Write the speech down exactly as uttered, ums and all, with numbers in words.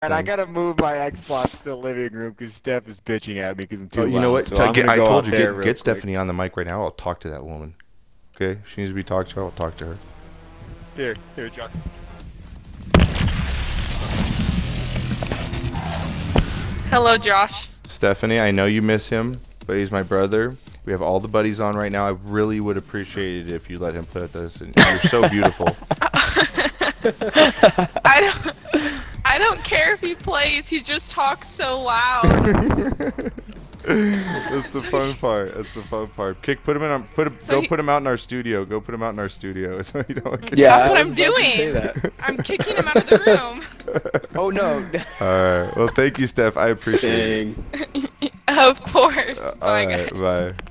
And I gotta move my Xbox to the living room because Steph is bitching at me because I'm too Oh, loud. you know what? So Tell- I'm get- gonna I go told out you, there get, real get quick. Stephanie on the mic right now. I'll talk to that woman. Okay? She needs to be talked to. I'll talk to her. Here, here, Josh. Hello, Josh. Stephanie, I know you miss him, but he's my brother. We have all the buddies on right now. I really would appreciate it if you let him play with us. And you're so beautiful. I don't. I don't care if he plays. He just talks so loud. That's the fun part. That's the fun part. Kick, put him in. Our, put him. So go he- put him out in our studio. Go put him out in our studio. So you don't get Yeah, That's what I I'm was about to doing. say that. I'm kicking him out of the room. Oh no. All right. Well, thank you, Steph. I appreciate it. Dang. Of course. Uh, Bye, all right. guys. Bye.